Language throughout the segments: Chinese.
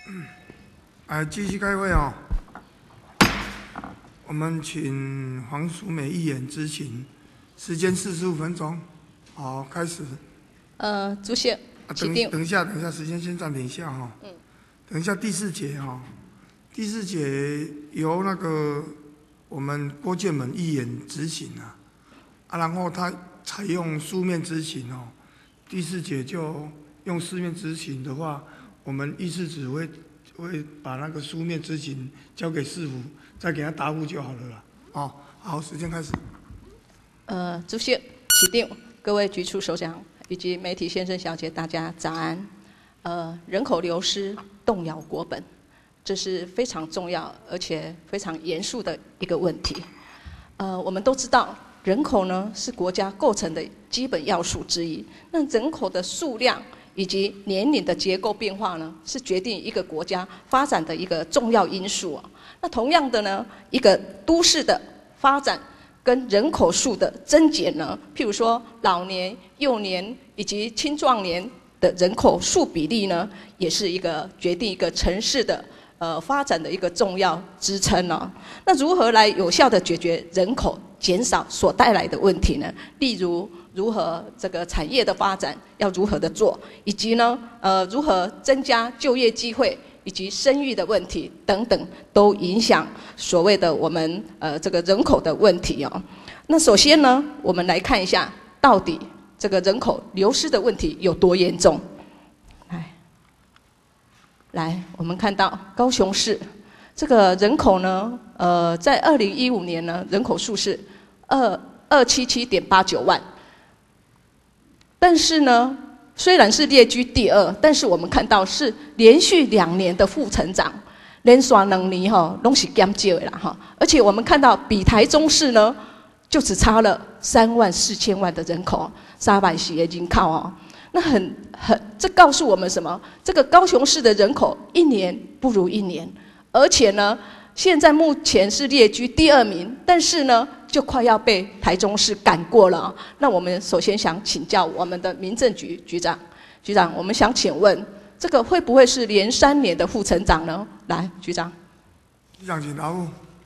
继续开会哦。我们请黄淑美议员执行，时间45分钟。好，开始。 主席， 等一下，时间先暂停一下哈。等一下第4节哈，第4节由那个我们郭建门议员执行然后他采用书面执行哦。第4节就用书面执行的话，我们议事指挥会把那个书面执行交给市府，再给他答复就好了啦。好，时间开始。 主席、起定，各位局处首长以及媒体先生小姐，大家早安。人口流失动摇国本，这是非常重要而且非常严肃的一个问题。我们都知道，人口呢是国家构成的基本要素之一。那人口的数量以及年龄的结构变化呢，是决定一个国家发展的一个重要因素那同样的呢，一个都市的发展跟人口数的增减呢，譬如说老年、幼年以及青壮年的人口数比例呢，也是一个决定一个城市的发展的一个重要支撑那如何来有效的解决人口减少所带来的问题呢？例如如何这个产业的发展要如何的做，以及呢如何增加就业机会以及生育的问题等等，都影响所谓的我们这个人口的问题那首先呢，我们来看一下到底这个人口流失的问题有多严重。来，我们看到高雄市这个人口呢，在2015年呢，人口数是277.89万。但是呢，虽然是列居第2，但是我们看到是连续2年的负成长，连续2年都是减少的啦而且我们看到比台中市呢，就只差了34000万的人口，340的人口那这告诉我们什么？这个高雄市的人口一年不如一年，而且呢，现在目前是列居第2名，但是呢，就快要被台中市赶过了那我们首先想请教我们的民政局局长，我们想请问，这个会不会是连3年的负成长呢？来，局长。 局长请答复。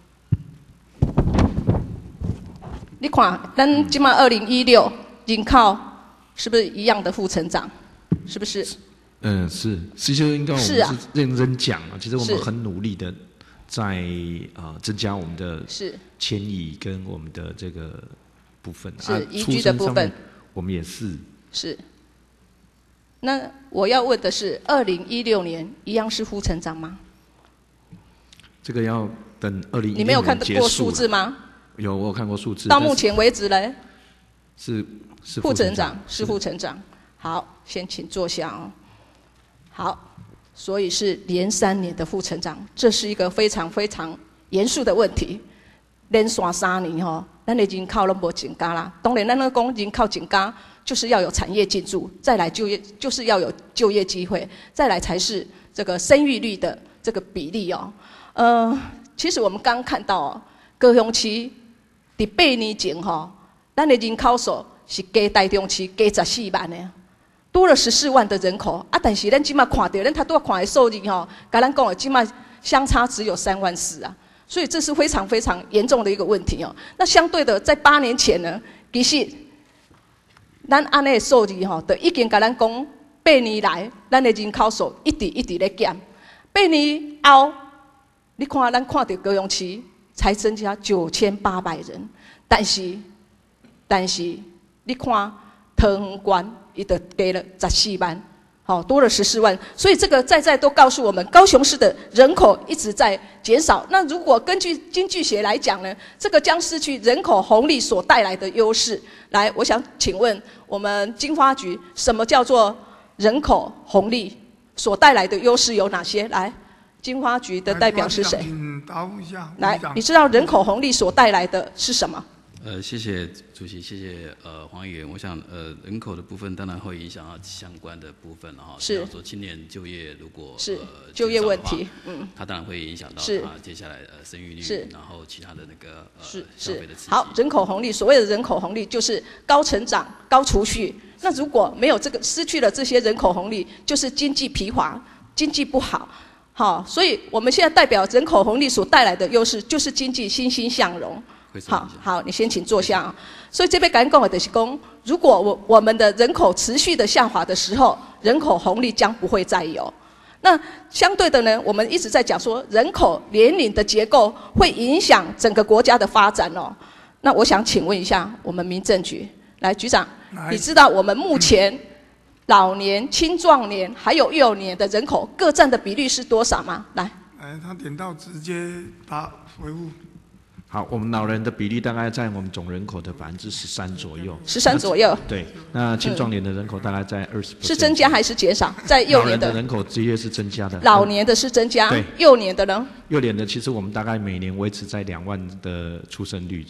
你看，咱现在2016人口是不是一样的负成长？是不是？ 是，其实应该我们是认真讲其实我们很努力的在增加我们的迁移跟我们的这个部分移居的部分， 我们也是。 是。那我要问的是2016年一样是负成长吗？ 这个要等2016年你没有看过数字吗？ 有，我有看过数字。 到目前为止呢？ 是负成长，是负成长。好，先请坐下好，所以是连3年的负成长，这是一个非常非常严肃的问题。连续3年咱的人口都没增加啦。当然，咱讲人口增加，就是要有产业进驻，再来就业，就是要有就业机会，再来才是这个生育率的这个比例其实我们刚看到高雄市在8年前咱的人口数是加台中市加14万的，多了14万的人口但是咱今麦看到，咱拄看的数字跟咱讲的今麦相差只有3万4所以这是非常非常严重的一个问题那相对的，在8年前呢，其实咱按那个数字就已经跟咱讲，8年来咱的人口数一直在减，8年后，你看咱看到高雄市才增加9800人，但是你看桃园县伊就加了14万，多了14万，所以这个在都告诉我们，高雄市的人口一直在减少。那如果根据经济学来讲呢，这个将失去人口红利所带来的优势。来，我想请问我们经发局，什么叫做人口红利所带来的优势有哪些？来，经发局的代表是谁？ 答复一下。 来，你知道人口红利所带来的是什么？ 谢谢主席，谢谢黄议员。我想人口的部分当然会影响到相关的部分是，比如说青年就业如果是就业问题， 它当然会影响到它接下来生育率，然后其他的那个消费的刺激。 好，人口红利，所谓的人口红利就是高成长、高储蓄。那如果没有这个失去了这些人口红利，就是经济疲乏、经济不好。 好，所以我们现在代表人口红利所带来的优势，就是经济欣欣向荣。好，你先请坐下。所以这边赶紧讲的就是说，如果我们的人口持续的下滑的时候，人口红利将不会再有。那相对的呢，我们一直在讲说，人口年龄的结构会影响整个国家的发展哦。那我想请问一下我们民政局，来局长，你知道我们目前老年、青壮年还有幼年的人口各占的比率是多少吗？来， 他点到直接答回复。 好，我们老人的比例大概在我们总人口的13%左右。 13%左右。 对，那青壮年的人口大概在20%。 是增加还是减少？在幼年的人口直接是增加的。 老年的是增加， 对。 幼年的呢？ 幼年的其实我们大概每年维持在2万的出生率。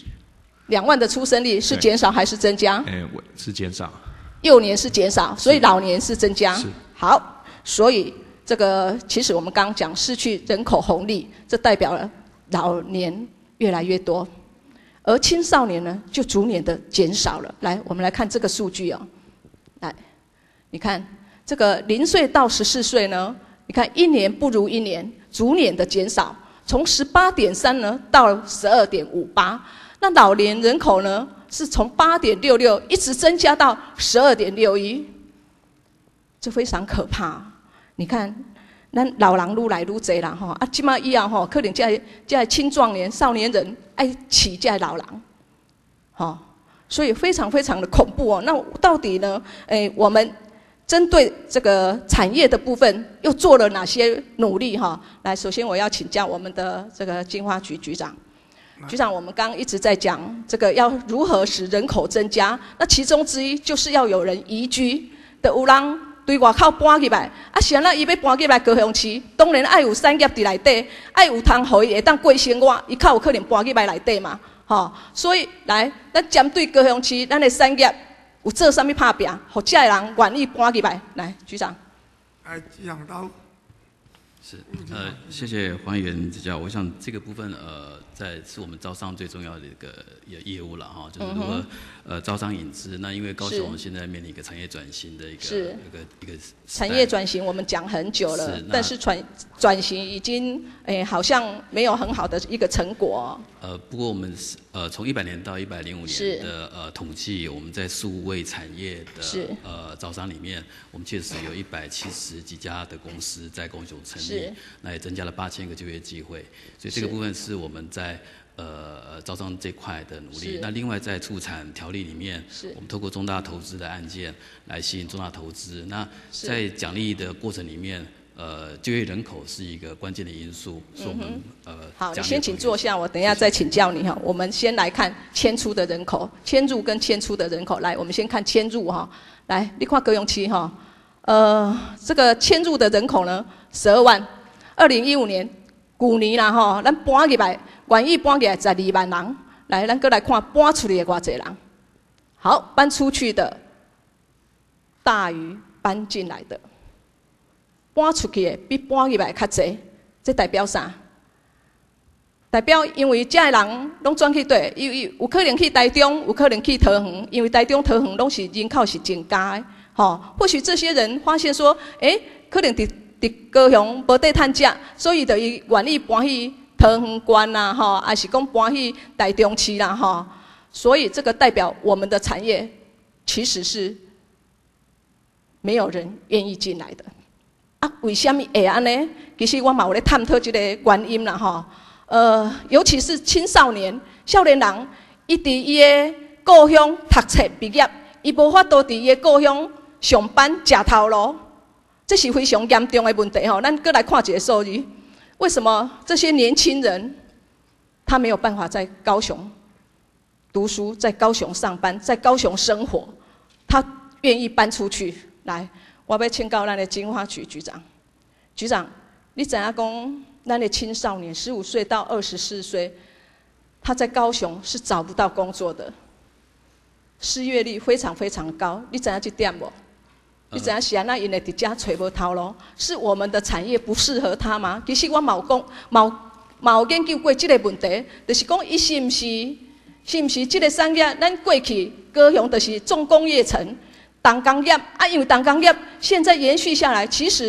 2万的出生率是减少还是增加？ 是减少。 幼年是减少，所以老年是增加。 是。 好，所以这个其实我们刚刚讲失去人口红利，这代表了老年越来越多，而青少年呢就逐年的减少了。来，我们来看这个数据哦。来，你看这个0岁到14岁呢，你看一年不如一年，逐年的减少，从18.3呢到12.58。那老年人口呢是从8.66一直增加到12.61，这非常可怕。你看。咱老人愈来愈多啦吼，啊，即马以后吼，可能这青壮年、少年人爱饲这老人，吼，所以非常非常的恐怖哦。那到底呢？我们针对这个产业的部分又做了哪些努力哈？来，首先我要请教我们的这个经发局局长。局长，我们刚刚一直在讲这个要如何使人口增加，那其中之一就是要有人移居的，有人对外口搬入来，啊，谁啊？伊要搬入来高雄市，当然爱有产业伫内底，爱有通互伊会当过生活，伊较有可能搬入来内底嘛，吼。所以来，咱针对高雄市，咱的产业有做啥物拍拼，互这个人愿意搬入来？来，局长。 局长到。 是，谢谢黄议员指教。我想这个部分，是我们招商最重要的一个业务了哈，就是如何招商引资。那因为高雄现在面临一个产业转型的一个产业转型，我们讲很久了，但是转型已经好像没有很好的一个成果。 不过我们从100年到105年的统计，我们在数位产业的招商里面，我们确实有170几家的公司在高雄成立，那也增加了8000个就业机会，所以这个部分是我们在招商这块的努力。那另外在促产条例里面，我们透过重大投资的案件来吸引重大投资。那在奖励的过程里面，就业人口是一个关键的因素，是我们好，你先请坐下，我等一下再请教你哈。我们先来看迁出的人口，迁入跟迁出的人口。来，我们先看迁入哈。来，你看高雄市哈，这个迁入的人口呢，12万。2015年，去年啦吼，咱搬入来，愿意搬入来12万人。来，咱搁来看搬出去的偌济人。好，搬出去的大于搬进来的。搬出去的比搬入来较济，这代表啥？代表因为这人拢转去对，有可能去台中，有可能去桃园，因为台中、桃园拢是人口是增加的，吼。或许这些人发现说，可能伫高雄无地趁食，所以就伊愿意搬去桃园县啦，吼，还是讲搬去台中市啦，吼。所以这个代表我们的产业其实是没有人愿意进来的。啊，为什么会安呢？其实我嘛有咧探讨这个原因啦，吼。尤其是青少年、少年人，伊伫伊的故乡读册毕业，伊无法度伫伊的故乡上班食头路，这是非常严重的问题吼。咱搁来看一个数字，为什么这些年轻人他没有办法在高雄读书，在高雄上班，在高雄生活？他愿意搬出去来。我要请教咱的经发局局长。局长，你知影讲咱的青少年15岁到24岁，他在高雄是找不到工作的，失业率非常非常高。你知影这点无？你知影是安那因会伫遮找无头路？是我们的产业不适合他吗？其实我嘛有研究过这个问题，就是讲伊是毋是这个产业？咱过去高雄就是重工业城。重工业啊，因为重工业现在延续下来，其实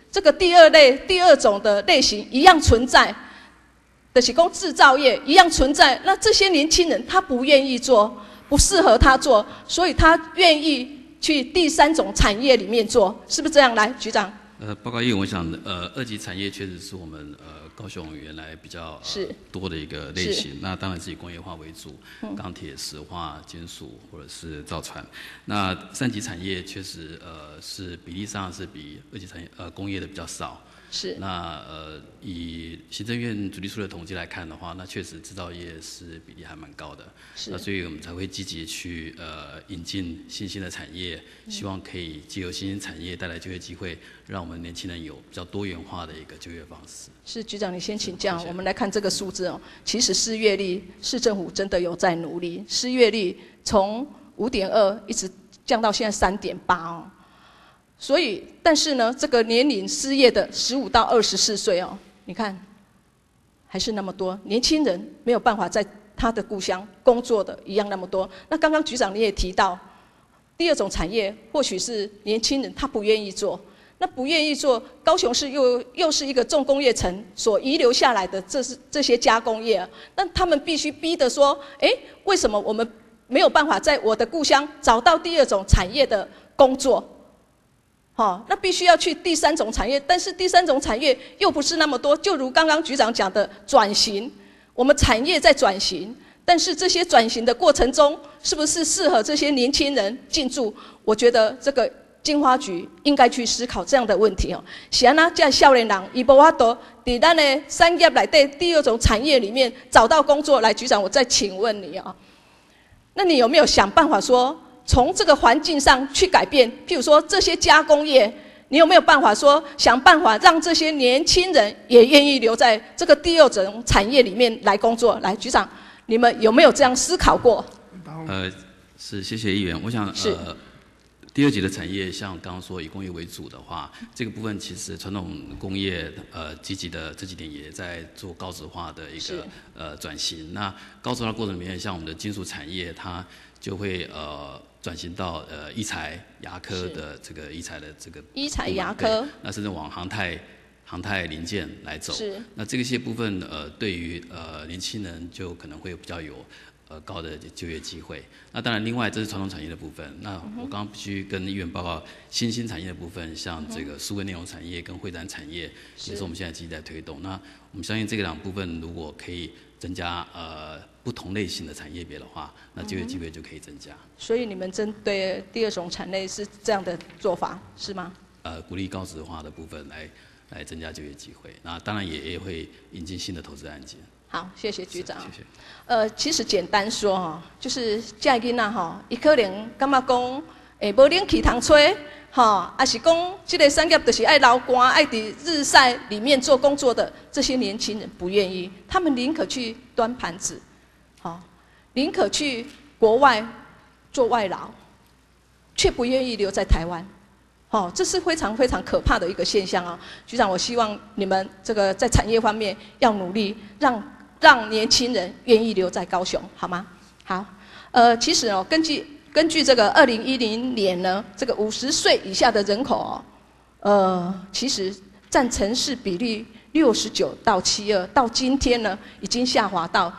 这个第二种的类型一样存在，就是说制造业一样存在。那这些年轻人他不愿意做，不适合他做，所以他愿意去第三种产业里面做，是不是这样？来，局长。 报告议员，我想二级产业确实是我们高雄原来比较多的一个类型。那当然是以工业化为主，钢铁、石化、金属或者是造船。那三级产业确实是比例上是比二级产业工业的比较少。 是。 那以行政院主计处的统计来看的话，那确实制造业是比例还蛮高的。 是。 那所以我们才会积极去引进新兴的产业，希望可以藉由新兴产业带来就业机会，让我们年轻人有比较多元化的一个就业方式。 是，局长你先请教。我们来看这个数字哦，其实失业率市政府真的有在努力，失业率从5.2一直降到现在3.8哦。所以，但是呢，这个年龄失业的15到24岁哦，你看，还是那么多年轻人没有办法在他的故乡工作的一样那么多。那刚刚局长你也提到，第二种产业或许是年轻人他不愿意做，那不愿意做，高雄市又是一个重工业城所遗留下来的这些加工业，那他们必须逼得说，为什么我们没有办法在我的故乡找到第二种产业的工作？那必须要去第三种产业，但是第三种产业又不是那么多。就如刚刚局长讲的转型，我们产业在转型，但是这些转型的过程中，是不是适合这些年轻人进驻？我觉得这个经发局应该去思考这样的问题哦。是安那这少年人，伊无法度在咱的产业内底第二种产业里面找到工作。来，局长，我再请问你啊，那你有没有想办法说？从这个环境上去改变，譬如说这些加工业，你有没有办法说想办法让这些年轻人也愿意留在这个第二种产业里面来工作？来，局长，你们有没有这样思考过？ 是，谢谢议员。我想第二级的产业，像刚刚说以工业为主的话，这个部分其实传统工业积极的这几年也在做高质化的一个转型。那高质化过程里面，像我们的金属产业，它就会转型到医材、牙科的这个医材的这个医材牙科， 那甚至往航太零件来走。 是。 那这些部分对于年轻人就可能会比较有高的就业机会。那当然，另外这是传统产业的部分。那我刚刚必须跟议员报告新兴产业的部分，像这个数位内容产业跟会展产业，也是我们现在积极在推动。那我们相信这两部分如果可以增加不同类型的产业别的话，那就业机会就可以增加。 所以你们针对第二种产业是这样的做法，是吗？ 鼓励高质化的部分来增加就业机会。那当然也会引进新的投资案件。 好，谢谢局长。 谢谢。 其实简单说哈，就是这囡仔哈，伊可能感觉讲，无冷气通吹，哈，还是讲这个产业就是爱流汗，爱伫日晒里面做工作的这些年轻人不愿意，他们宁可去端盘子，好，宁可去国外做外劳，却不愿意留在台湾。这是非常非常可怕的一个现象啊！局长，我希望你们这个在产业方面要努力，让年轻人愿意留在高雄，好吗？好，其实根据这个2010年呢，这个50岁以下的人口其实占城市比例69到72，到今天呢已经下滑到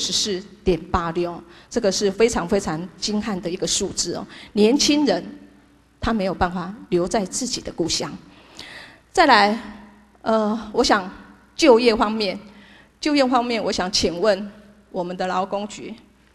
64.86，这个是非常非常惊撼的一个数字哦。年轻人他没有办法留在自己的故乡。再来，我想就业方面，我想请问我们的劳工局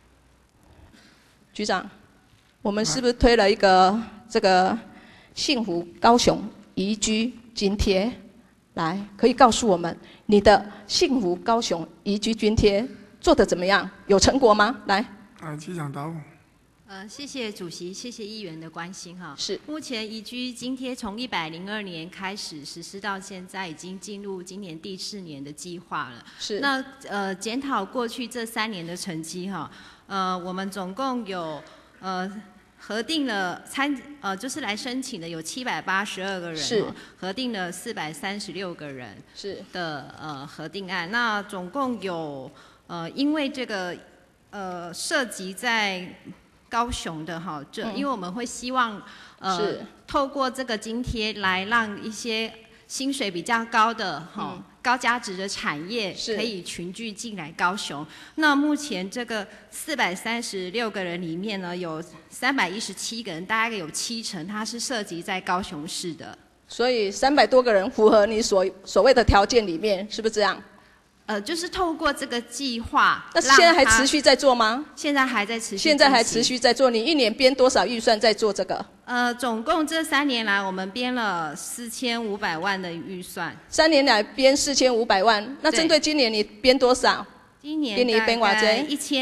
局长，我们是不是推了一个这个幸福高雄宜居津贴？来，可以告诉我们你的幸福高雄宜居津贴做得怎么样？有成果吗？来， 局长答复。 谢谢主席，谢谢议员的关心哈。 是。 目前宜居津贴从102年开始实施到现在，已经进入今年第4年的计划了。 是。 那检讨过去这3年的成绩哈，我们总共有核定了就是来申请的有782个人， 是。 核定了436个人， 是的核定案。那总共有因为这个涉及在高雄的哈，因为我们会希望透过这个津贴来让一些薪水比较高的高价值的产业可以群聚进来高雄。那目前这个436个人里面呢，有317个人，大概有70%他是涉及在高雄市的。 所以300多个人符合你所谓的条件里面，是不是这样？ 就是透过这个计划。 那现在还持续在做吗？ 现在还在持续。 现在还持续在做，你1年编多少预算在做这个？ 总共这3年来，我们编了4500万的预算。 3年来编4500万，那针对今年你编多少？ 今年大概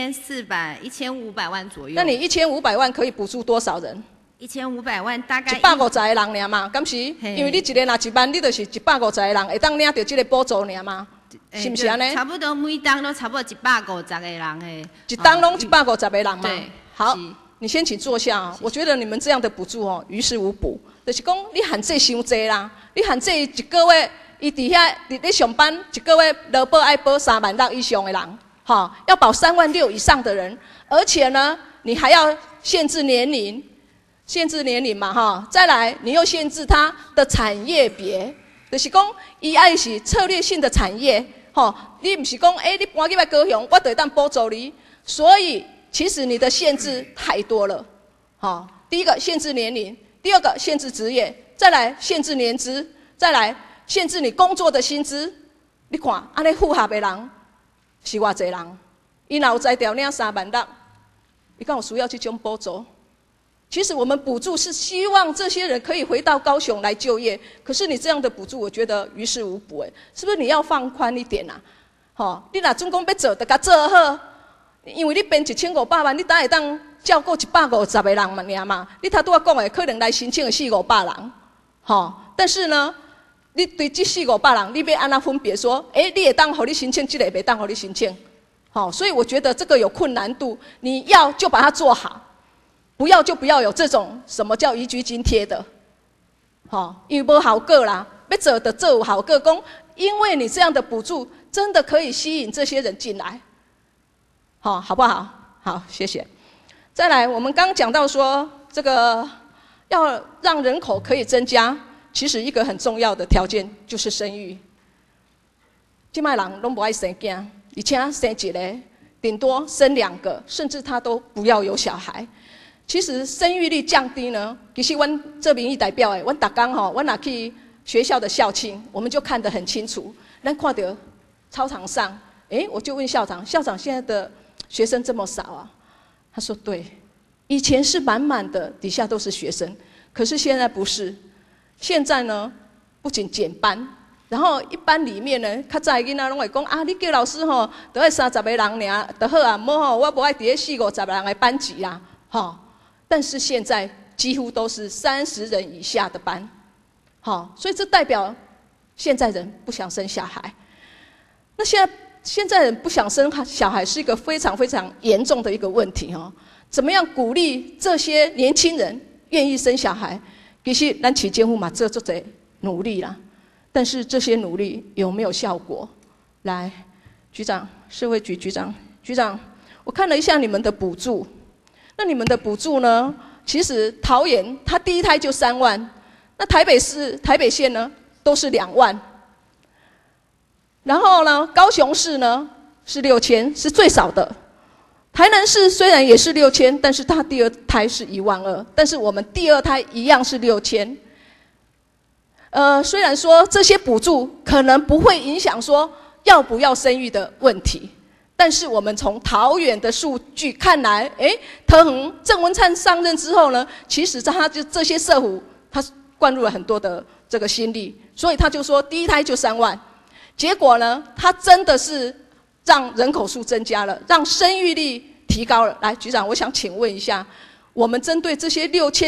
1500万左右。 那你1500万可以补助多少人 ？1500万大概 150个人尔嘛，敢是？因为你一个拿1万，你就是150个人会当领到这个补助尔嘛。是不是安尼？ 差不多每档都差不多150个人诶。 一档拢150个人嘛。 对。 好，你先请坐下啊。我觉得你们这样的补助哦，于事无补。就是讲你限制伤济啦，你限制一个月，伊伫遐咧上班，一个月劳保爱保3万6以上的人，要保3万6以上的人，而且呢，你还要限制年龄嘛，再来你又限制他的产业别。就是讲，伊爱是策略性的产业，你不是讲，你搬去高雄，我就当补助你。所以，其实你的限制太多了，第一个限制年龄，第二个限制职业，再来限制年资，再来限制你工作的薪资。你看，安尼符合的人是偌济人？伊若有才调领3万6，伊敢有需要这种补助？其实我们补助是希望这些人可以回到高雄来就业，可是你这样的补助，我觉得于事无补，是不是你要放宽一点啊？你若总讲要做，就甲做好，因为你编1500万，你当会当照顾150个人嘛，你头拄仔讲的可能来申请的400-500人，但是呢，你对这400-500人，你要安怎分别说？你会当互你申请，这个袂当互你申请，所以我觉得这个有困难度，你要就把它做好。不要就不要有这种什么叫移居津贴的，因为无效果啦，要做的做有效果，讲因为你这样的补助真的可以吸引这些人进来，好不好？好，谢谢。再来，我们刚讲到说这个要让人口可以增加，其实一个很重要的条件就是生育。现在人拢不爱生囝，而且生一个，顶多生2个，甚至他都不要有小孩。其实生育率降低呢，其实阮这民意代表阮逐天阮若去学校的校庆，我们就看得很清楚。咱看到操场上，我就问校长，校长现在的学生这么少啊？他说对，以前是满满的，底下都是学生，可是现在不是。现在呢，不仅减班，然后一班里面呢，较早的囡仔拢会讲啊，你叫老师就爱30个人尔，就好啊，无我无爱伫咧40-50个人的班级啦，但是现在几乎都是30人以下的班，所以这代表现在人不想生小孩。那现在人不想生小孩是一个非常非常严重的一个问题怎么样鼓励这些年轻人愿意生小孩？其实咱市政府嘛做这努力啦，但是这些努力有没有效果？来，局长，社会局局长，我看了一下你们的补助。那你们的补助呢？其实桃园它第一胎就3万，那台北县呢都是2万，然后呢高雄市呢是6000，是最少的。台南市虽然也是6000，但是它第2胎是12000，但是我们第2胎一样是6000。虽然说这些补助可能不会影响说要不要生育的问题。但是我们从桃园的数据看来，桃园郑文灿上任之后呢，其实他就这些社福，他灌入了很多的这个心力，所以他就说第一胎就3万，结果呢，他真的是让人口数增加了，让生育率提高了。来，局长，我想请问一下，我们针对这些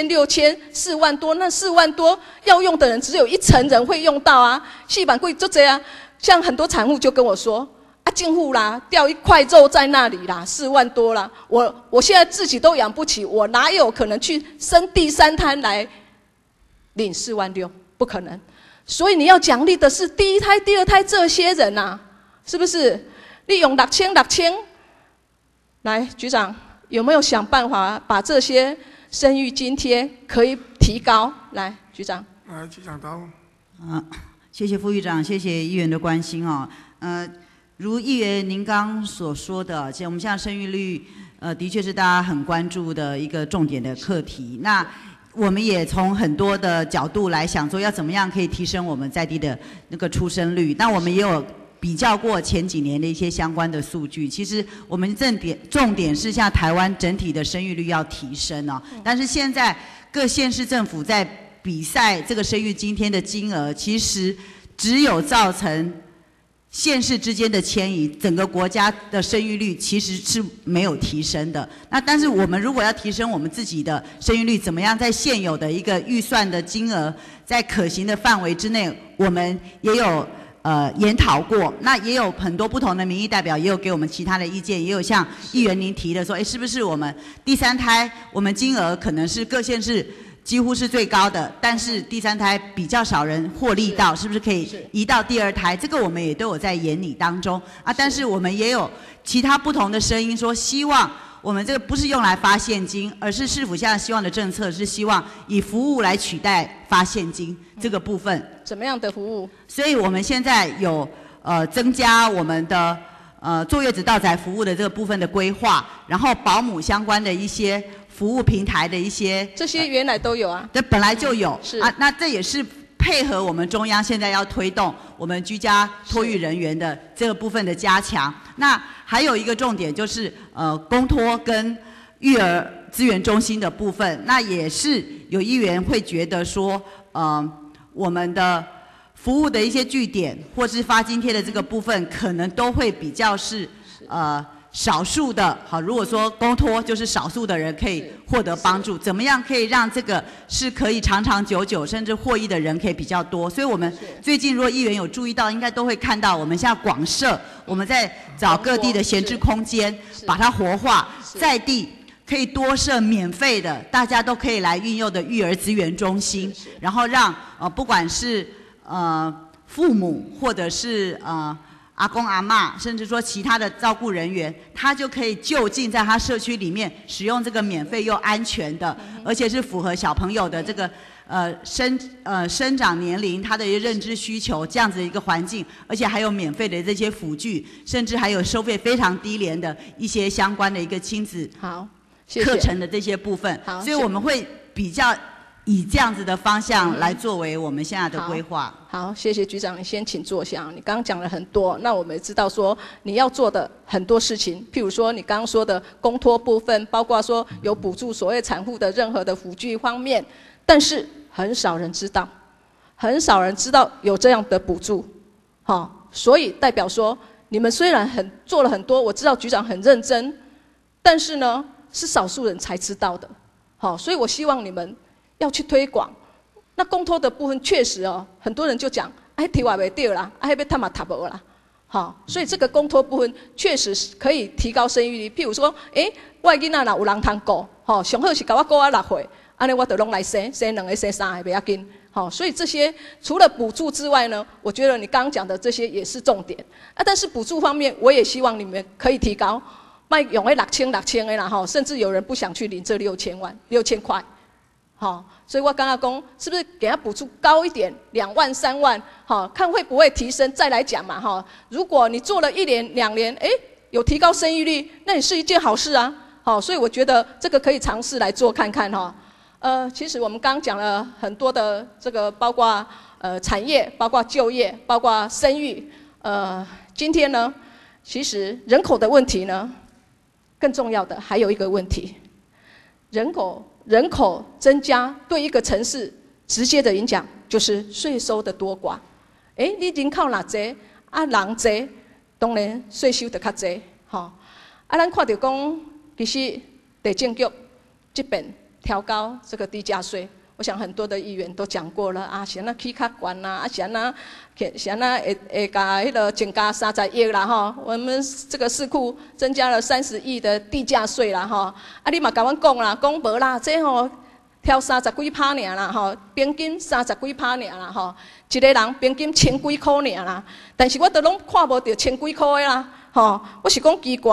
6000、4万多，那4万多要用的人只有1成人会用到啊，细板贵就这样，像很多产妇就跟我说。政府啦，掉一块肉在那里啦，4万多啦。我现在自己都养不起，我哪有可能去生第3胎来领4万6？不可能。所以你要奖励的是第1胎、第2胎这些人啊，是不是？利用6000，来，局长有没有想办法把这些生育津贴可以提高？来，局长。 来，局长答复。 谢谢副议长，谢谢议员的关心哦。如议员您刚所说的，其实我们现在生育率，的确是大家很关注的一个重点的课题。那我们也从很多的角度来想说，要怎么样可以提升我们在地的那个出生率。那我们也有比较过前几年的一些相关的数据。其实我们重点是像台湾整体的生育率要提升哦。但是现在各县市政府在比赛这个生育津贴的金额，其实只有造成县市之间的迁移，整个国家的生育率其实是没有提升的。那但是我们如果要提升我们自己的生育率，怎么样在现有的一个预算的金额，在可行的范围之内，我们也有研讨过。那也有很多不同的民意代表也有给我们其他的意见，也有像议员您提的说，是不是我们第3胎我们金额可能是各县市几乎是最高的，但是第3胎比较少人获利到，是不是可以移到第2胎？这个我们也都有在研拟当中啊。但是我们也有其他不同的声音，说希望我们这个不是用来发现金，而是市府现在希望的政策是希望以服务来取代发现金这个部分。 怎么样的服务？ 所以我们现在有增加我们的坐月子到宅服务的这个部分的规划，然后保姆相关的一些服务平台的一些， 这些原来都有啊， 这本来就有， 是啊，那这也是配合我们中央现在要推动我们居家托育人员的这个部分的加强。那还有一个重点就是公托跟育儿资源中心的部分，那也是有议员会觉得说，我们的服务的一些据点或是发津贴的这个部分，可能都会比较是少数的，好，如果说公托就是少数的人可以获得帮助，怎么样可以让这个是可以长长久久，甚至获益的人可以比较多？所以我们最近如果议员有注意到，应该都会看到，我们现在广设，我们在找各地的闲置空间，把它活化，在地可以多设免费的，大家都可以来运用的育儿资源中心，然后让不管是父母或者是阿公阿嬷，甚至说其他的照顾人员，他就可以就近在他社区里面使用这个免费又安全的，而且是符合小朋友的这个生长年龄，他的认知需求这样子的一个环境，而且还有免费的这些辅具，甚至还有收费非常低廉的一些相关的一个亲子课程的这些部分。所以我们会比较以这样子的方向来作为我们现在的规划。 好，谢谢局长，你先请坐下。你刚刚讲了很多，那我们也知道说你要做的很多事情，譬如说你刚刚说的公托部分，包括说有补助所谓产妇的任何的辅具方面，但是很少人知道，很少人知道有这样的补助，所以代表说你们虽然做了很多，我知道局长很认真，但是呢是少数人才知道的，所以我希望你们要去推广。那公托的部分确实很多人就讲，提话袂对啦，要他妈读无啦，所以这个公托部分确实是可以提高生育率。譬如说，我的囡仔若有人通顾，上好是甲我顾啊6岁，安尼我就拢来生2个生3个袂要紧。所以这些除了补助之外呢，我觉得你刚刚讲的这些也是重点。但是补助方面，我也希望你们可以提高，卖用那6000的啦，甚至有人不想去领这6000块。所以我刚刚讲，是不是给他补助高一点，2万3万，看会不会提升，再来讲嘛，如果你做了1年2年，有提高生育率，那也是一件好事啊，所以我觉得这个可以尝试来做看看其实我们刚刚讲了很多的这个，包括产业，包括就业，包括生育，今天呢，其实人口的问题呢，更重要的还有一个问题，人口增加对一个城市直接的影响就是税收的多寡。你人口若多，人多，当然税收就较多。咱看到讲，其实地政局这边调高这个地价税，我想很多的议员都讲过了是安那起较悬啦，是安那会甲迄个增加30亿啦我们这个市库增加了30亿的地价税啦你嘛甲阮讲啦，讲无啦，这挑30几%尔啦平均30几%尔啦一个人平均1000几块尔啦，但是我都拢看无到1000几块的啦我是讲奇怪，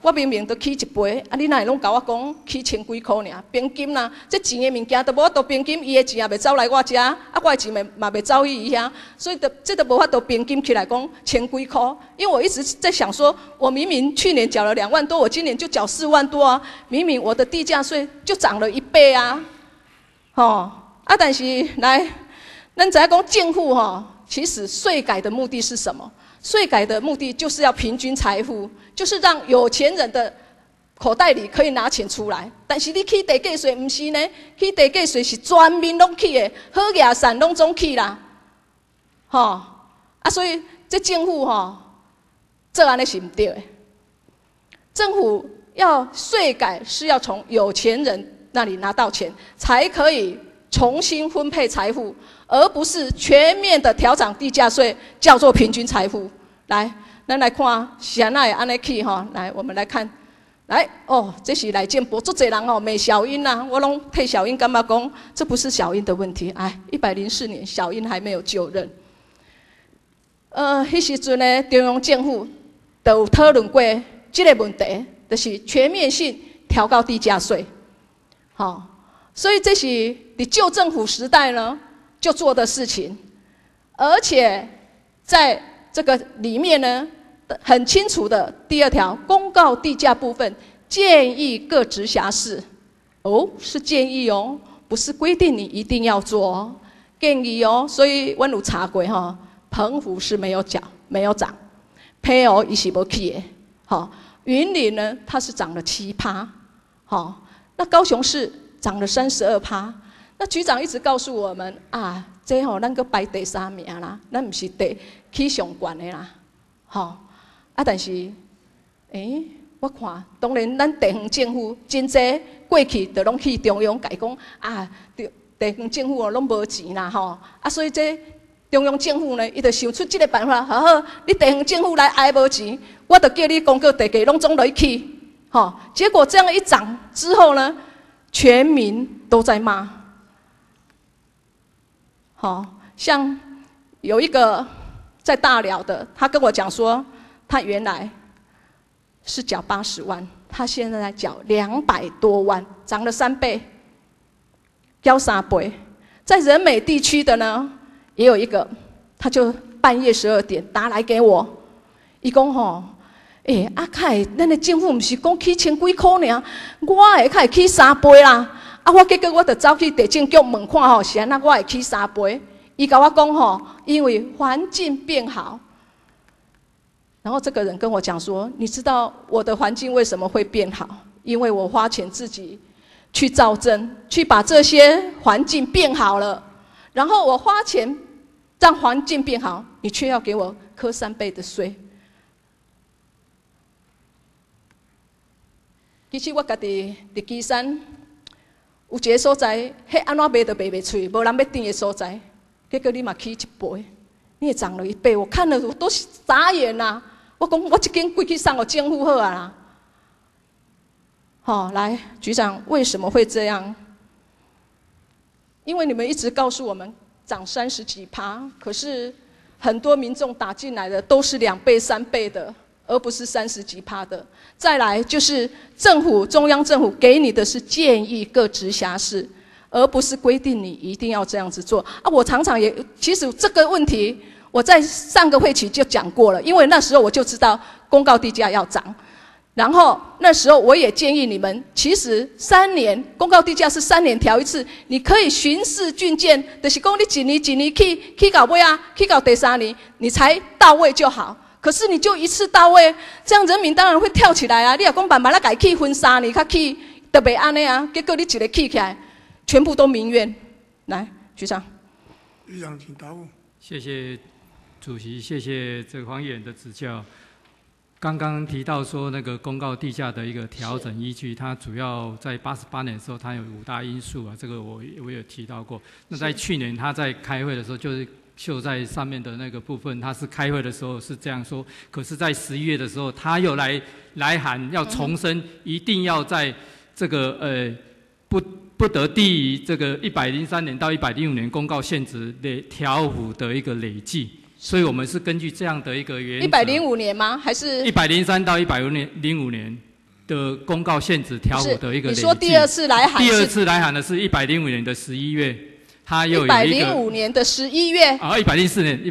我明明都起一杯，啊，你哪会拢甲我讲起千几箍尔？平金啦，这钱的物件都无法度平金，伊的钱也袂走来我遮，啊，我的钱嘛袂走伊遐，所以这都无法度平金起来讲千几箍。因为我一直在想说，我明明去年缴了2万多，我今年就缴4万多啊，明明我的地价税就涨了1倍啊，吼啊，但是来，咱知影讲政府吼，其实税改的目的是什么？税改的目的就是要平均财富，就是让有钱人的口袋里可以拿钱出来。但是你起地价税不是呢，起地价税是全民拢起的，好野善拢总起啦，吼啊，所以这政府吼做安尼是唔对的。政府要税改是要从有钱人那里拿到钱，才可以重新分配财富。而不是全面的调涨地价税，叫做平均财富。来，咱来看是安那安尼去吼。来，我们来看，来哦，这是赖建博，足侪人哦骂小英啦，我拢替小英感觉讲，这不是小英的问题。哎，104年小英还没有就任。迄时阵呢，中央政府都有讨论过这个问题，就是全面性调高地价税。好，所以这是伫旧政府时代呢。就做的事情，而且在这个里面呢，很清楚的第2条公告地价部分，建议各直辖市，哦，是建议哦，不是规定你一定要做哦，建议哦。所以我有查过哈，澎湖是没有涨，澎湖伊是无起的，好，云林呢它是涨了7%，好，那高雄市涨了32%。那局长一直告诉我们啊，这吼咱搁排第3名啦，咱不是起上悬的啦，吼啊，但是，我看当然咱地方政府真济过去就拢去中央改讲啊，地方政府哦拢无钱啦吼，啊，所以这中央政府呢，伊就想出这个办法，好，你地方政府来挨无钱，我就叫你公告地价拢总落去起，吼，结果这样一涨之后呢，全民都在骂。好，像有一个在大寮的，他跟我讲说，他原来是缴80万，他现在在缴200多万，涨了3倍，交3倍。在仁美地区的呢，也有一个，他就半夜12点打来给我，伊讲吼，啊，开，咱的政府不是讲起千几块尔，我会开起3倍啦。啊！结果我就走去地政局问看吼，是安那我会起3倍？伊甲我讲吼，因为环境变好。然后这个人跟我讲说，你知道我的环境为什么会变好？因为我花钱自己去造镇，去把这些环境变好了。然后我花钱让环境变好，你却要给我课3倍的税。其实我家己伫基山。有一个所在，迄安怎卖都卖袂出，无人要订的所在，结果你嘛起1倍，你也涨了1倍，我看了我都傻眼啦！我讲我这间归去送给政府好啊啦。好，来局长，为什么会这样？因为你们一直告诉我们涨30几%，可是很多民众打进来的都是2倍、3倍的。而不是30几%的。再来就是中央政府给你的是建议各直辖市，而不是规定你一定要这样子做啊。我常常其实这个问题我在上个会期就讲过了，因为那时候我就知道公告地价要涨，然后那时候我也建议你们，其实3年公告地价是3年调一次，你可以巡视郡县，就是讲你一年去到尾啊，去到第3年你才到位就好。可是你就一次到位，这样人民当然会跳起来啊！你若讲慢慢来起分3年，较起都袂安尼啊，结果你一个起起来，全部都民怨。来，局长。 局长，请答复。 谢谢主席，谢谢这个黄议员的指教。刚刚提到说那个公告地价的一个调整依据，它主要在88年的时候，它有5大因素啊，这个我有提到过。那在去年他在开会的时候，就是秀在上面的那个部分，他是开会的时候是这样说，可是在11月的时候，他又来函要重申，一定要在这个不得低于这个103年到105年公告现值的调幅的一个累计。所以我们是根据这样的一个原则。105 年吗？还是 103到105年的公告限制条文的一个累计。 你说第二次来函？ 第二次来函的是105年的11月。它又有一个 105年的11月啊，104年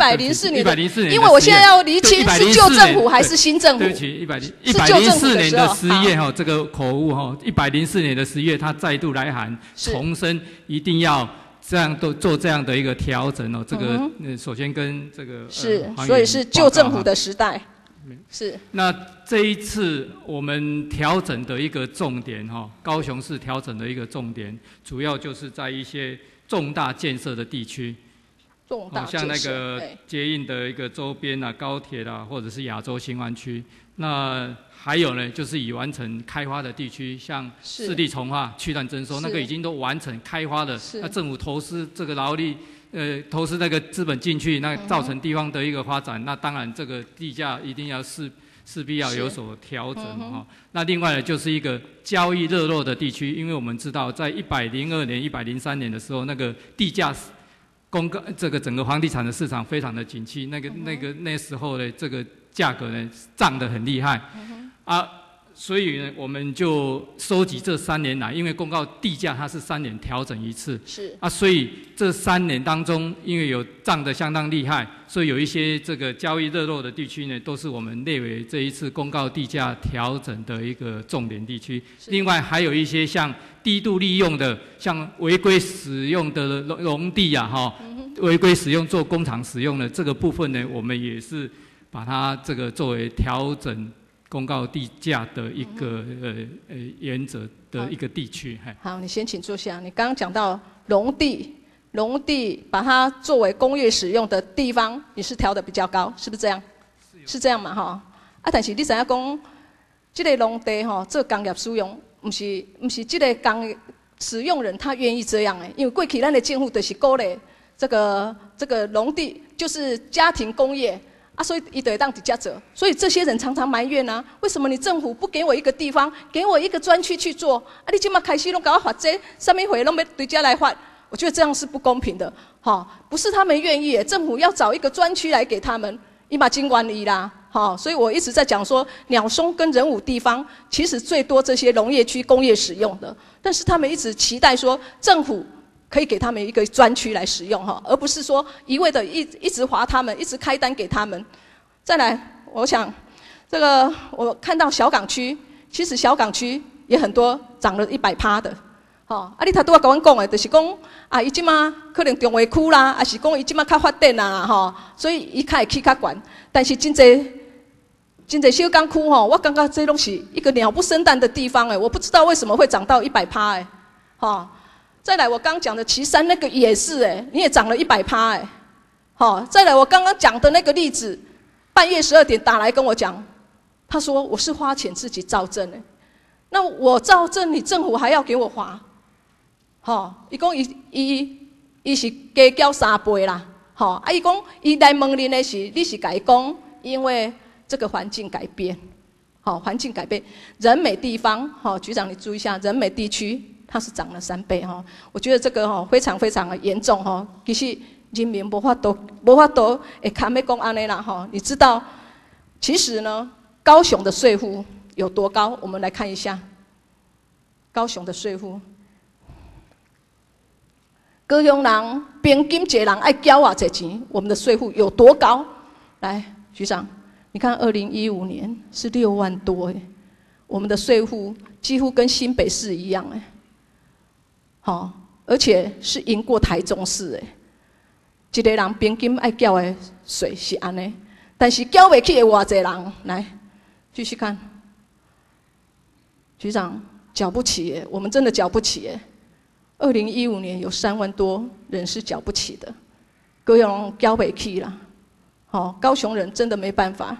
，104年，因为我现在要厘清是旧政府还是新政府。 对不起，104年的11月哈，这个口误哈，104年的11月，他再度来函重申一定要这样做这样的一个调整哦。这个首先跟这个是，所以是旧政府的时代。是。 那这一次我们调整的一个重点哈，高雄市调整的一个重点，主要就是在一些重大建设的地区，像那个捷运的一个周边啊，高铁啦，或者是亚洲新湾区。那还有呢，就是已完成开发的地区，像市地重划、区段征收，那个已经都完成开发了。那政府投资这个劳力，投资那个资本进去，那造成地方的一个发展，那当然这个地价一定要势必要有所调整哈。那另外呢，就是一个交易热络的地区，因为我们知道，在102年、103年的时候，那个地价这个整个房地产的市场非常的景气，那时候呢，这个价格呢涨得很厉害所以呢，我们就收集这3年来，因为公告地价它是3年调整一次，所以这3年当中，因为有涨得相当厉害，所以有一些这个交易热络的地区呢，都是我们列为这一次公告地价调整的一个重点地区。另外还有一些像低度利用的，像违规使用的农地违规使用做工厂使用的这个部分呢，我们也是把它这个作为调整公告地价的一个原则的一个地区。 好，你先请坐下。你刚刚讲到农地把它作为工业使用的地方，你是调的比较高，是不是这样？是这样嘛哈？但是你知影讲，这个农地做工业使用，不是这个使用人他愿意这样因为过去咱的政府就是鼓励这个农地就是家庭工业。所以他就会当直接做，所以这些人常常埋怨为什么你政府不给我一个地方，给我一个专区去做？你现在开始都给我发这，什么回都要对家来发，我觉得这样是不公平的，不是他们愿意，政府要找一个专区来给他们，伊嘛真愿意啦，所以我一直在讲说，鸟松跟仁武地方其实最多这些农业区工业使用的，但是他们一直期待说政府可以给他们一个专区来使用而不是说一味的一直划他们，一直开单给他们。再来，我想这个我看到小港区，其实小港区也很多涨了100%的，你头拄仔跟阮讲的，就是讲伊即马可能中华区啦，还是讲伊即马较发展啦所以伊较会起较悬。但是真侪小港区我感觉这拢是一个鸟不生蛋的地方我不知道为什么会涨到100%再来，我刚讲的旗山那个也是你也涨了100%再来，我刚刚讲的那个例子，半夜12点打来跟我讲，他说我是花钱自己造证那我造证，你政府还要给我花？伊讲伊是加缴3倍啦，伊讲伊来问你的是，你是甲伊讲，因为这个环境改变，环境改变，仁美地方，局长你注意一下，仁美地区。它是涨了3倍我觉得这个非常非常的严重其实人民无法度会堪要讲安尼啦你知道，其实呢，高雄的税负有多高？我们来看一下，高雄的税负，高雄人平均一个人爱缴多少钱？我们的税负有多高？来，局长，你看2015年是6万多我们的税负几乎跟新北市一样而且是赢过台中市一个人平均爱缴的税是安尼，但是缴不起的偌济人，来继续看，局长缴不起我们真的缴不起2015年有3万多人是缴不起的，高雄缴不起啦，高雄人真的没办法。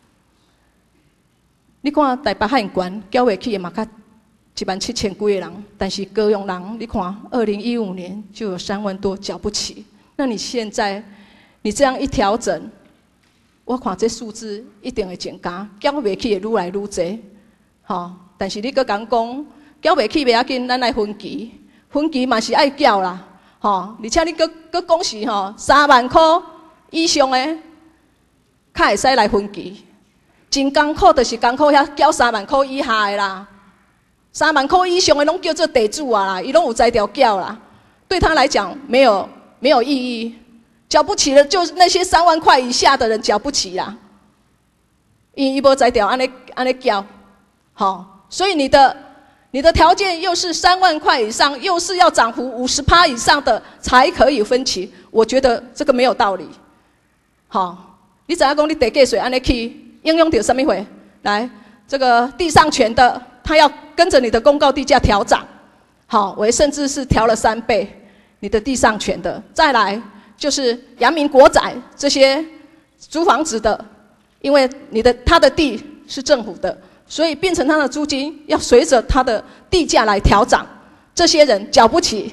你看台北海关缴不起的嘛，较17000几个人，但是高雄人，你看2015年就有3万多缴不起。那你现在你这样一调整，我看这数字一定会增加，缴不起的愈来愈多。但是你搁讲缴不起不要紧，咱来分期，分期嘛是爱缴啦。而且你搁讲是3万块以上的，较会使来分期。 真艰苦，就是艰苦遐缴3万块以下的啦，3万块以上的拢叫做地主啊啦，伊拢有才调缴啦。对他来讲没有意义，缴不起的就是那些3万块以下的人缴不起啦，伊无才调安尼缴，好，所以你的条件又是3万块以上，又是要涨幅50%以上的才可以分期，我觉得这个没有道理。好，你知影讲你地价税安尼去应用到什么货？来，这个地上权的，他要跟着你的公告地价调涨，好，我甚至是调了3倍。你的地上权的，再来就是阳明国宅这些租房子的，因为他的地是政府的，所以变成他的租金要随着他的地价来调涨，这些人缴不起。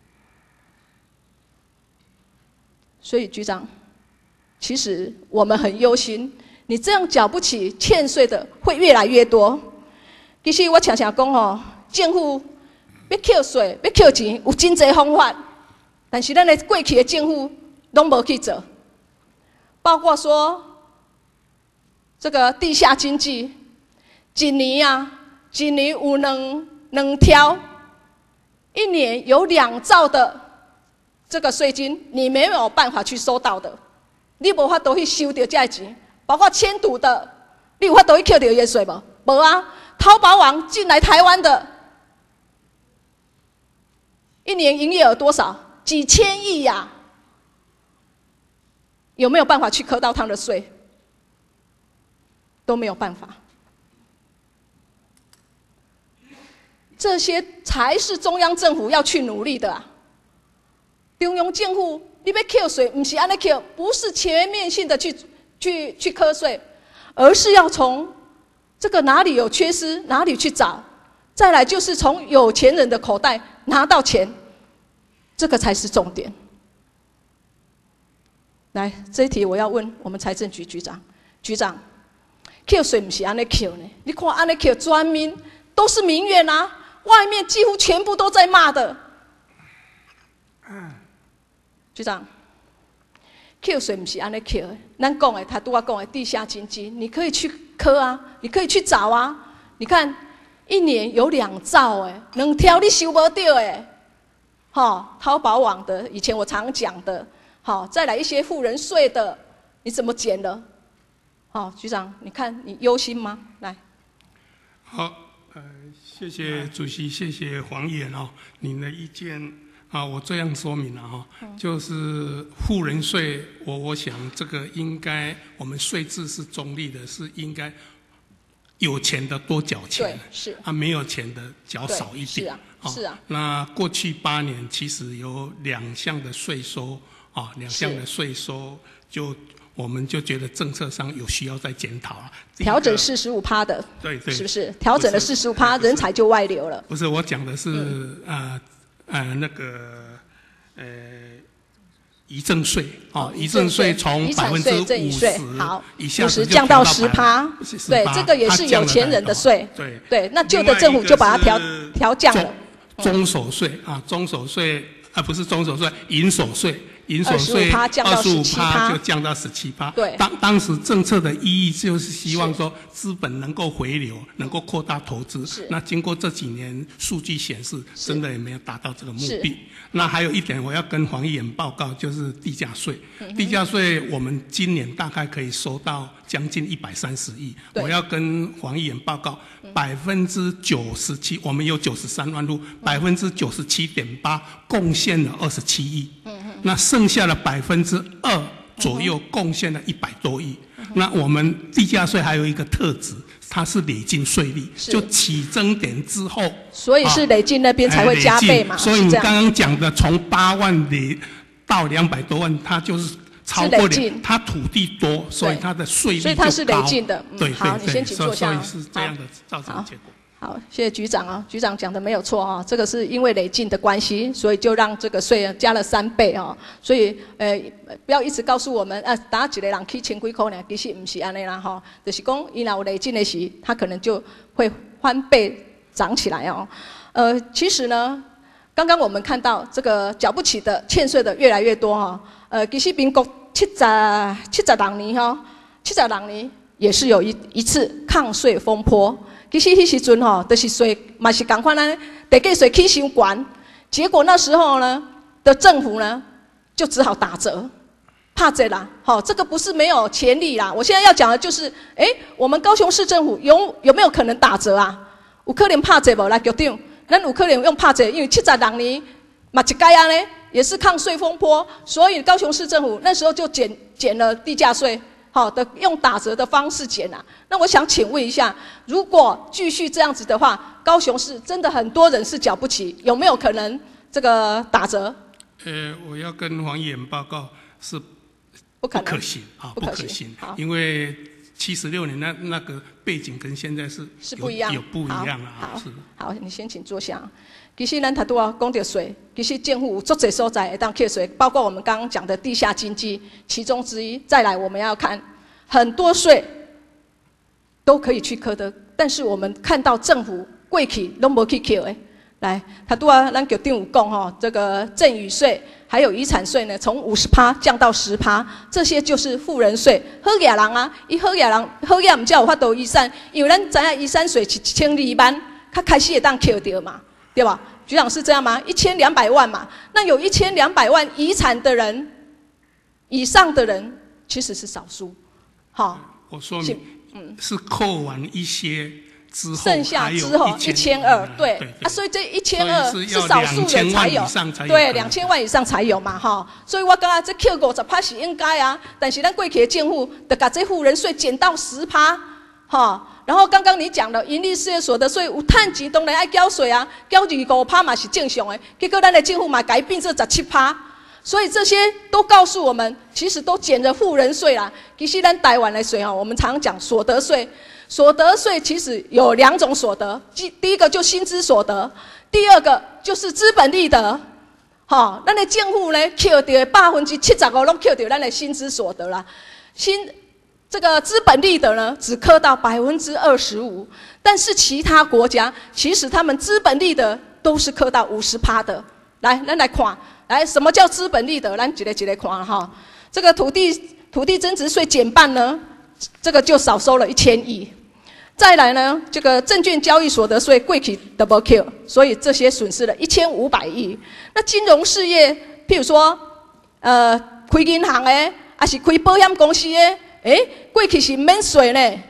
所以局长，其实我们很忧心，你这样缴不起欠税的会越来越多。其实我常常讲吼，政府要扣税、要扣钱，有真侪方法。但是咱的过去的政府拢无去做，包括说这个地下经济，一年有两条，一年有2兆的这个税金，你没有办法去收到的，你无法度去收到这些钱，包括迁赌的，你有法度去扣到伊的税无？无啊，淘宝网进来台湾的，一年营业额多少？几千亿呀，有没有办法去扣到他的税？都没有办法。这些才是中央政府要去努力的啊！中央政府你要扣税，不是按那扣，不是全面性的去课税，而是要从这个哪里有缺失哪里去找，再来就是从有钱人的口袋拿到钱。这个才是重点。来，这一题我要问我们财政局局长，局长，扣税不是安尼扣呢？你看安尼扣，全民都是民怨啊，外面几乎全部都在骂的。局长，扣税不是安尼扣的，咱讲的，他拄仔讲的地下经济，你可以去扣啊，你可以去找啊。你看，一年有2兆2条你收不到好，淘宝网的，以前我常讲的，好，再来一些富人税的，你怎么减了？好，局长，你看你忧心吗？来， 好，谢谢主席，谢谢黄议员您的意见啊，我这样说明了就是富人税，我想这个应该我们税制是中立的，是应该有钱的多缴钱， 是没有钱的缴少一点。 是啊， 那过去8年其实有2项的税收2项的税收，我们就觉得政策上有需要再检讨了。 调整45%的， 对， 是不是？调整了45%，人才就外流了。 不是，我讲的是那个遗赠税遗赠税从50%一下子降到10%，对，这个也是有钱人的税。对，那旧的政府就把它调降了。 中所税中所税不是中所税，营所税 25%降到17%， 就降到17%。 对， 当时政策的意义就是希望说资本能够回流，能够扩大投资。那经过这几年数据显示，真的也没有达到这个目的。那还有一点我要跟黄议员报告，就是地价税。地价税我们今年大概可以收到将近130亿。我要跟黄议员报告，97%，我们有93万户，97.8%贡献了27亿。那剩下的2%左右贡献了100多亿。那我们地价税还有一个特质，它是累进税率，就起征点之后， 所以是累进那边才会加倍嘛。 所以你刚刚讲的从8万到200多万，它就是超过它土地多，所以它的税率就高。 所以它是累进的。 对， 好，你先请坐下。 所以是这样的造成的结果。 好，谢谢局长局长讲的没有错这个是因为累进的关系，所以就让这个税加了3倍所以不要一直告诉我们打一个人去千几块呢，其实不是安尼啦就是讲伊若有累进的时，他可能就会翻倍涨起来其实呢，刚刚我们看到这个缴不起的欠税的越来越多其实民国70年70年也是有一次抗税风波。其实迄时阵吼，就是税嘛是同款啊，地价税起伤悬，结果那时候呢的政府呢就只好打折，怕这啦，好，这个不是没有潜力啦。我现在要讲的就是，我们高雄市政府有没有可能打折啊？有可能怕这无来局长，咱有可能用怕这，因为76年嘛一改啊呢，也是抗税风波，所以高雄市政府那时候就减了地价税。好的，用打折的方式减啊。那我想请问一下，如果继续这样子的话，高雄市真的很多人是缴不起，有没有可能这个打折？ 我要跟黄议员报告是不可行啊， 不可行， 因为76年那个背景跟现在是不一样， 有不一样啊。 好，你先请坐下。其实咱头拄啊讲到税，其实政府有足侪所在会当扣税，包括我们刚刚讲的地下经济其中之一。再来，我们要看很多税都可以去扣的，但是我们看到政府过去都没去扣的。来，头拄啊，咱局长有讲吼，这个赠与税还有遗产税呢，从50%降到10%，这些就是富人税。好野人啊，好野唔才有法度遗产，因为咱知影遗产税是1200万，较开始会当扣掉嘛。对吧？局长是这样吗？1200万嘛，那有1200万遗产的人以上的人其实是少数。好， 我说明，是扣完一些之后， 剩下之后1200，对啊，所以这1200是少数人才有，对，2000万以上才有嘛，哈。所以我感觉这扣50%是应该啊，但是咱过去的政府就把这富人税减到10%，哈。然后刚刚你讲的盈利事业所得税有趁钱当然爱缴税啊，缴25%嘛是正常的。结果咱的政府嘛改变这17%，所以这些都告诉我们，其实都减了富人税啦。其实咱台湾的税我们常讲所得税，所得税其实有2种所得，第一个就薪资所得，第二个就是资本利得。好，咱的政府呢扣掉75%拢扣掉咱的薪资所得啦，这个资本利得呢，只扣到25%，但是其他国家其实他们资本利得都是扣到50%的。来，咱来看，来什么叫资本利得？咱一个看哈。这个土地增值税减半呢，这个就少收了1000亿。再来呢，这个证券交易所得税过去 double kill， 所以这些损失了1500亿。那金融事业，譬如说，开银行的，还是开保险公司的。过去是免税呢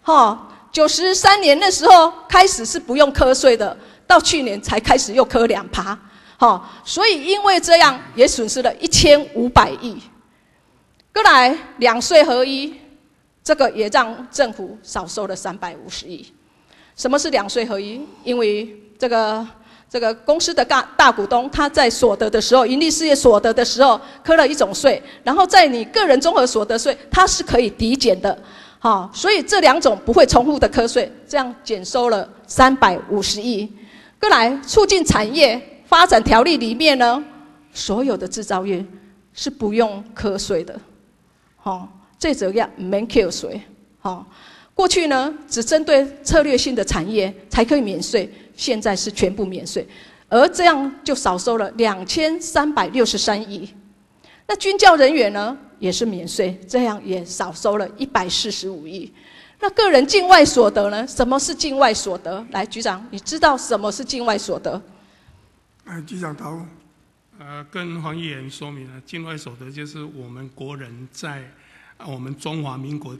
，93年那时候开始是不用课税的，到去年才开始又课2%，所以因为这样也损失了1500亿。再来2税合一，这个也让政府少收了350亿。什么是2税合一？因为这个公司的大股东，他在所得的时候，盈利事业所得的时候，课了一种税，然后在你个人综合所得税，它是可以抵减的，所以这2种不会重复的课税，这样减收了350亿。再来，促进产业发展条例里面呢，所有的制造业是不用课税的，这则要免课税，过去呢，只针对策略性的产业才可以免税，现在是全部免税，而这样就少收了2363亿。那军教人员呢，也是免税，这样也少收了145亿。那个人境外所得呢？什么是境外所得？来，局长，你知道什么是境外所得？ 局长答复。 跟黄议员说明了，境外所得就是我们国人在我们中华民国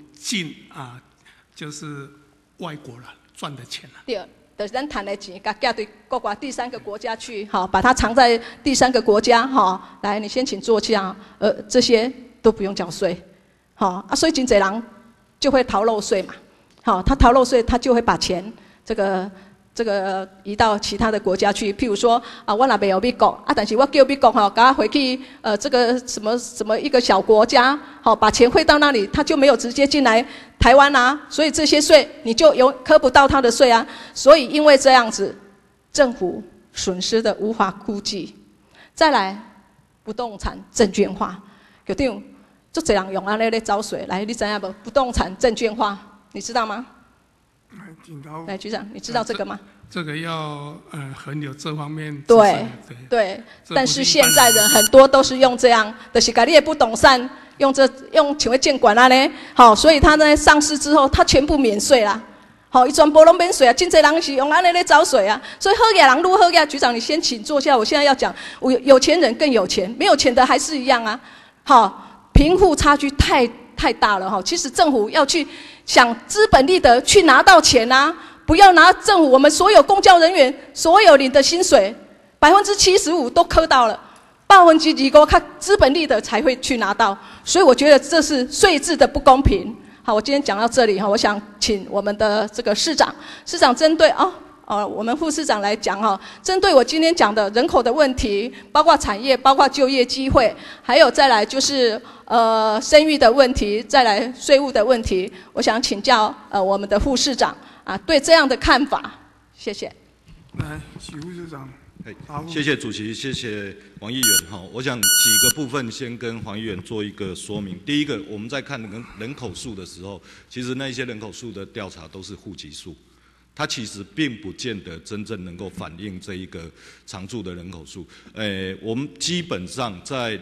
就是外国人赚的钱。 对，就是咱赚的钱，甲寄对各国第3个国家去，把它藏在第3个国家，来，你先请坐下，这些都不用缴税，所以真侪人就会逃漏税嘛，他逃漏税，他就会把钱这个移到其他的国家去，譬如说我若没有美国但是我叫美国给他回去这个什么一个小国家把钱汇到那里，他就没有直接进来台湾啊，所以这些税你就扣不到他的税啊，所以因为这样子，政府损失的无法估计。再来，不动产证券化，局长，足侪人用安尼咧找税，来，你知影无？不动产证券化，你知道吗？来，局长，你知道这个吗？ 这个要很有这方面对，但是现在人很多都是用这样，就是把你的不动产用请问监管啊呢？好，所以他呢上市之后，他全部免税啦。好，伊全部拢免税啊！真侪人是用安尼咧找水啊，所以好野人愈好野。局长，你先请坐下。我现在要讲，有钱人更有钱，没有钱的还是一样啊。好，贫富差距太大了哈。其实政府要去想资本利得去拿到钱啊，不要拿政府我们所有公教人员所有领的薪水75%都磕到了，2%靠资本利得才会去拿到。所以我觉得这是税制的不公平。好，我今天讲到这里哈，我想请我们的这个市长针对我们副市长来讲哈，针对我今天讲的人口的问题，包括产业，包括就业机会，还有再来就是生育的问题，再来税务的问题，我想请教我们的副市长对这样的看法，谢谢。 来，许副市长。 谢谢主席，谢谢黄议员哈。我想几个部分先跟黄议员做一个说明。第一个，我们在看人口数的时候，其实那些人口数的调查都是户籍数，它其实并不见得真正能够反映这一个常住的人口数。我们基本上在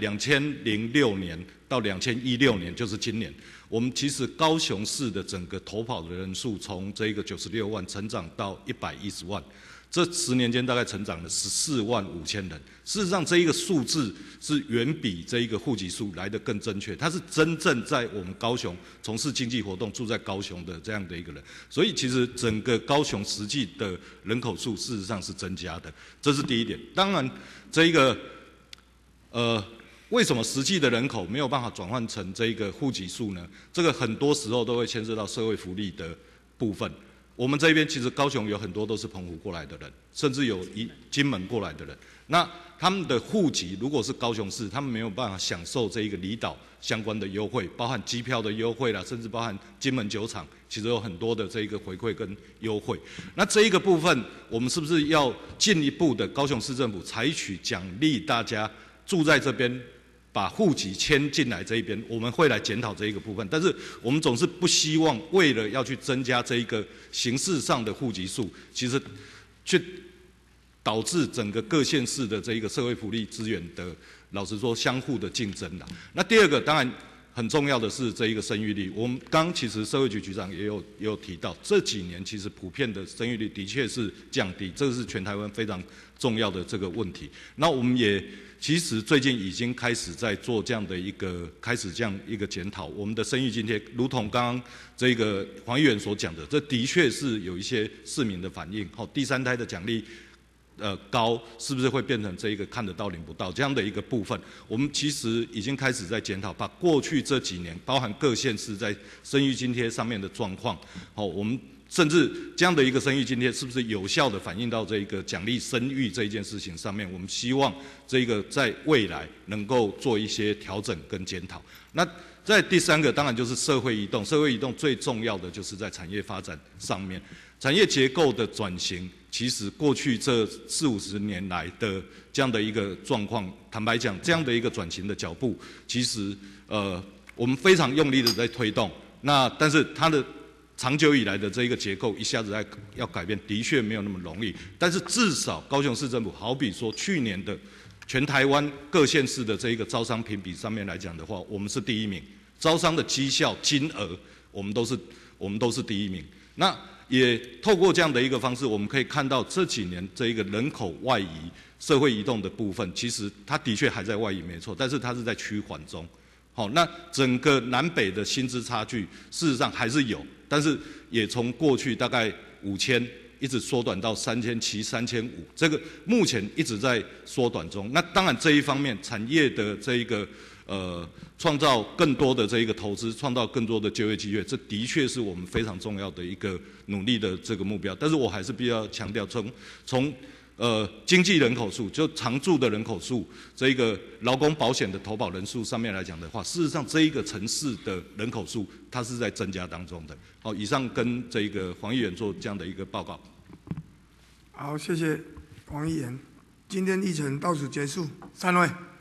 2006年到2016年，就是今年，我们其实高雄市的整个投保的人数从这个96万成长到110万。这10年间大概成长了14万5千人。事实上，这一个数字是远比这一个户籍数来得更正确。它是真正在我们高雄从事经济活动、住在高雄的这样的一个人。所以，其实整个高雄实际的人口数事实上是增加的，这是第一点。当然，这一个为什么实际的人口没有办法转换成这一个户籍数呢？这个很多时候都会牵涉到社会福利的部分。我们这边其实高雄有很多都是澎湖过来的人，甚至有金门过来的人。那他们的户籍如果是高雄市，他们没有办法享受这一个离岛相关的优惠，包含机票的优惠啦，甚至包含金门酒厂，其实有很多的这一个回馈跟优惠。那这一个部分，我们是不是要进一步的高雄市政府采取奖励大家住在这边？把户籍迁进来这一边，我们会来检讨这一个部分，但是我们总是不希望为了要去增加这一个形式上的户籍数，其实去导致整个各县市的这一个社会福利资源的，老实说相互的竞争啦。那第二个当然很重要的是这一个生育率，我们刚其实社会局局长也有提到，这几年其实普遍的生育率的确是降低，这个是全台湾非常重要的这个问题。那我们也其实最近已经开始在做这样的一个检讨，我们的生育津贴，如同刚刚这个黄议员所讲的，这的确是有一些市民的反应。第三胎的奖励高，是不是会变成这一个看得到领不到这样的一个部分？我们其实已经开始在检讨，把过去这几年包含各县市在生育津贴上面的状况，我们甚至这样的一个生育津贴是不是有效的反映到这个奖励生育这一件事情上面？我们希望这个在未来能够做一些调整跟检讨。那在第三个当然就是社会移动，社会移动最重要的就是在产业发展上面，产业结构的转型，其实过去这40-50年来的这样的一个状况，坦白讲，这样的一个转型的脚步，其实我们非常用力的在推动，但是它的长久以来的这一个结构一下子要改变，的确没有那么容易。但是至少高雄市政府，好比说去年的全台湾各县市的这一个招商评比上面来讲的话，我们是第1名，招商的绩效金额我们都是第1名。那也透过这样的一个方式，我们可以看到这几年这一个人口外移、社会移动的部分，其实它的确还在外移没错，但是它是在趋缓中。那整个南北的薪资差距事实上还是有，但是也从过去大概5000一直缩短到3700、3500，这个目前一直在缩短中。那当然这一方面产业的这一个创造更多的这一个投资，创造更多的就业机会，这的确是我们非常重要的一个努力的这个目标。但是我还是必须要强调，从经济人口数，就常住的人口数，这一个劳工保险的投保人数上面来讲的话，事实上这一个城市的人口数它是在增加当中的。以上跟这个黄议员做这样的一个报告。 好，谢谢黄议员。今天议程到此结束，散会。